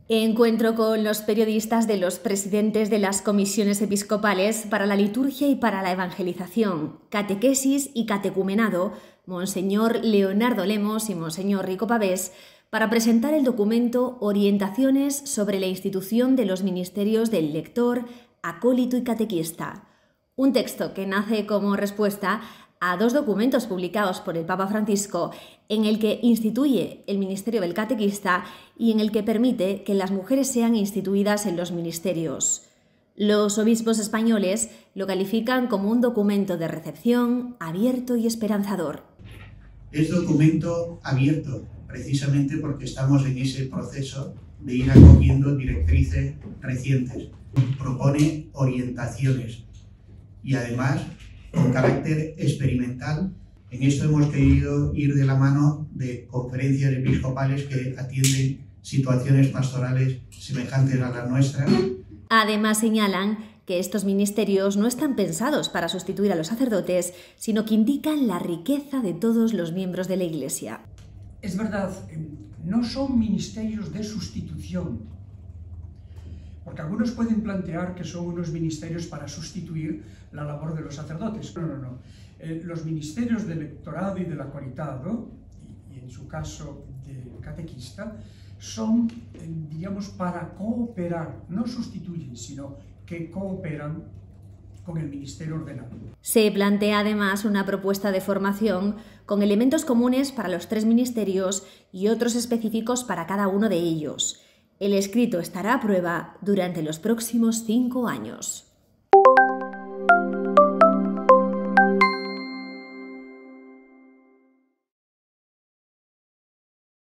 Encuentro con los periodistas de los presidentes de las comisiones episcopales para la liturgia y para la evangelización, catequesis y catecumenado, Monseñor Leonardo Lemos y Monseñor Rico Pavés, para presentar el documento Orientaciones sobre la institución de los ministerios del lector, acólito y catequista. Un texto que nace como respuesta a dos documentos publicados por el Papa Francisco en el que instituye el ministerio del catequista y en el que permite que las mujeres sean instituidas en los ministerios. Los obispos españoles lo califican como un documento de recepción abierto y esperanzador. Es documento abierto, precisamente porque estamos en ese proceso de ir acogiendo directrices recientes. Propone orientaciones y además con carácter experimental. En esto hemos querido ir de la mano de conferencias episcopales que atienden situaciones pastorales semejantes a las nuestras. Además señalan que estos ministerios no están pensados para sustituir a los sacerdotes, sino que indican la riqueza de todos los miembros de la Iglesia. Es verdad, no son ministerios de sustitución, porque algunos pueden plantear que son unos ministerios para sustituir la labor de los sacerdotes. No. Los ministerios del lectorado y del acolitado, y en su caso del catequista, son, digamos, para cooperar, no sustituyen, sino que cooperan con el ministerio ordenado. Se plantea además una propuesta de formación con elementos comunes para los tres ministerios y otros específicos para cada uno de ellos. El escrito estará a prueba durante los próximos 5 años.